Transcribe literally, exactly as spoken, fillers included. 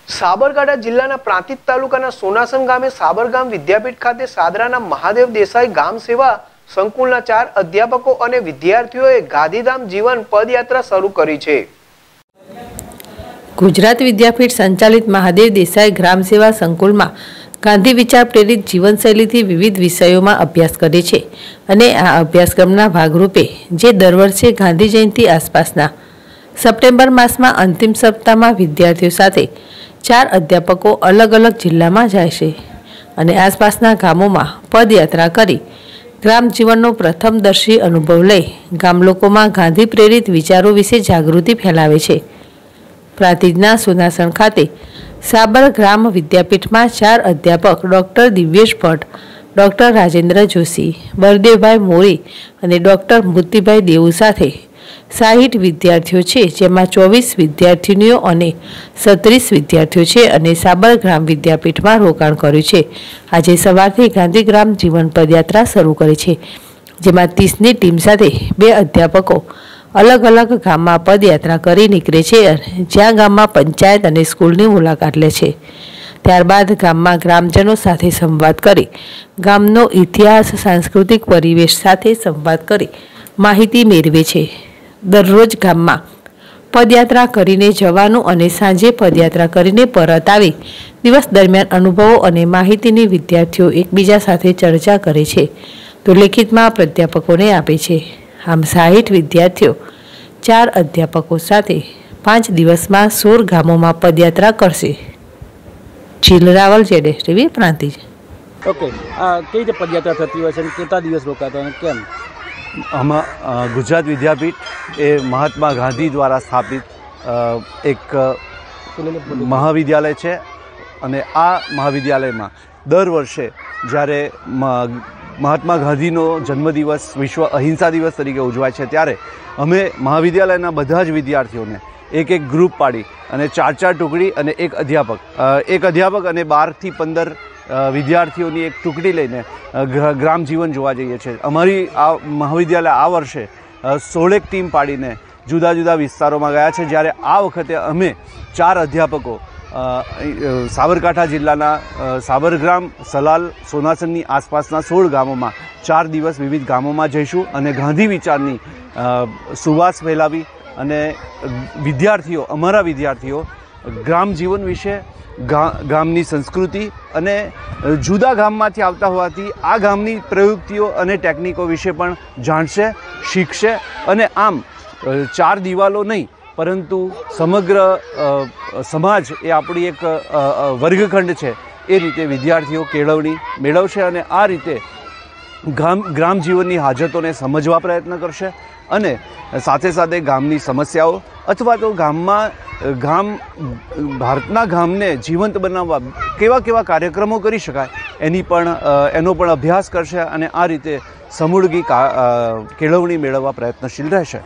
સાબરકાંઠા જિલ્લાના પ્રાંતિજ તાલુકાના સોનાસણ ગામે સાબરગામ વિદ્યાપીઠ ખાતે સાદરાના મહાદેવ દેસાઈ ગામ સેવા સંકુલના ચાર અધ્યાપકો અને વિદ્યાર્થીઓએ ગાંધીધામ જીવન પદયાત્રા શરૂ કરી છે। ગુજરાત વિદ્યાપીઠ સંચાલિત મહાદેવ દેસાઈ ગ્રામ સેવા સંકુલમાં ગાંધી વિચાર પ્રેરિત જીવનશૈલીથી વિવિધ વિષયોમાં અભ્યાસ કરે છે અને આ અભ્યાસક્રમના ભાગરૂપે જે દર વર્ષે ગાંધી જયંતિ આસપાસના સપ્ટેમ્બર માસમાં અંતિમ સપ્તાહમાં વિદ્યાર્થીઓ સાથે ચાર અધ્યાપકો અલગ અલગ જિલ્લામાં જાય છે અને આસપાસના ગામોમાં પદયાત્રા કરી ગ્રામ જીવનનો પ્રથમદર્શી અનુભવ લઈ ગામ લોકોમાં ગાંધી પ્રેરિત વિચારો વિશે જાગૃતિ ફેલાવે છે। પ્રાંતિજના સોનાસણ ખાતે સાબર ગ્રામ વિદ્યાપીઠમાં ચાર અધ્યાપક ડૉક્ટર દિવ્યેશ ભટ્ટ, ડૉક્ટર રાજેન્દ્ર જોશી, બળદેવભાઈ મોરી અને ડૉક્ટર મૂર્તિભાઈ દેવું સાથે સાહીઠ વિદ્યાર્થીઓ છે, જેમાં ચોવીસ વિદ્યાર્થીનીઓ અને સત્રીસ વિદ્યાર્થીઓ છે અને સાબર ગ્રામ વિદ્યાપીઠમાં રોકાણ કર્યું છે। આજે સવારથી ગાંધીગ્રામ જીવન પદયાત્રા શરૂ કરી છે, જેમાં ત્રીસની ટીમ સાથે બે અધ્યાપકો અલગ અલગ ગામમાં પદયાત્રા કરી નીકળે છે, જ્યાં ગામમાં પંચાયત અને સ્કૂલની મુલાકાત લે છે। ત્યારબાદ ગામમાં ગ્રામજનો સાથે સંવાદ કરી ગામનો ઇતિહાસ, સાંસ્કૃતિક પરિવેશ સાથે સંવાદ કરી માહિતી મેળવે છે। દરરોજ ગામમાં પદયાત્રા કરીને જવાનું અને સાંજે પદયાત્રા કરીને પરત આવી દિવસ દરમિયાન અનુભવો અને માહિતીની વિદ્યાર્થીઓ એકબીજા સાથે ચર્ચા કરે છે તો લેખિતમાં પ્રાધ્યાપકોને આપે છે। આમ સાહીઠ વિદ્યાર્થીઓ ચાર અધ્યાપકો સાથે પાંચ દિવસમાં સોળ ગામોમાં પદયાત્રા કરશે। જીલ રાવલ, જેડેશ ટીવી, પ્રાંતિજ। ઓકે, આ કઈ રીતે પદયાત્રા થતી હોય છે અને કેટલા દિવસ રોકાતા અને કેમ? આમાં ગુજરાત વિદ્યાપીઠ એ મહાત્મા ગાંધી દ્વારા સ્થાપિત એક મહાવિદ્યાલય છે અને આ મહાવિદ્યાલયમાં દર વર્ષે જ્યારે મહાત્મા ગાંધીનો જન્મદિવસ વિશ્વ અહિંસા દિવસ તરીકે ઉજવાય છે, ત્યારે અમે મહાવિદ્યાલયના બધા જ વિદ્યાર્થીઓને એક એક ગ્રુપ પાડી અને ચાર ચાર ટુકડી અને એક અધ્યાપક એક અધ્યાપક અને બારથી પંદર વિદ્યાર્થીઓની એક ટુકડી લઈને ગ્રામ જીવન જોવા જઈએ છીએ। અમારી આ મહાવિદ્યાલય આ વર્ષે સોળેક ટીમ પાડીને જુદા જુદા વિસ્તારોમાં ગયા છે, જ્યારે આ વખતે અમે ચાર અધ્યાપકો સાબરકાંઠા જિલ્લાના સાબરગ્રામ, સલાલ, સોનાસણની આસપાસના સોળ ગામોમાં ચાર દિવસ વિવિધ ગામોમાં જઈશું અને ગાંધી વિચારની સુવાસ ફેલાવી અને વિદ્યાર્થીઓ અમારા વિદ્યાર્થીઓ ગ્રામ જીવન વિશે, ગામની સંસ્કૃતિ અને જુદા ગામમાંથી આવતા હોવાથી આ ગામની પ્રયુક્તિઓ અને ટેકનિકો વિશે પણ જાણશે, શીખશે અને આમ ચાર દિવાલો નહીં પરંતુ સમગ્ર સમાજ એ આપણી એક વર્ગખંડ છે એ રીતે વિદ્યાર્થીઓ કેળવણી મેળવશે અને આ રીતે ગામ ગ્રામ જીવનની હાજતોને સમજવા પ્રયત્ન કરશે અને સાથે સાથે ગામની સમસ્યાઓ અથવા તો ગામમાં ગામ ભારતના ગામને જીવંત બનાવવા કેવા કેવા કાર્યક્રમો કરી શકાય એની પણ એનો પણ અભ્યાસ કરશે અને આ રીતે સમૂળગી કેળવણી મેળવવા પ્રયત્નશીલ રહેશે।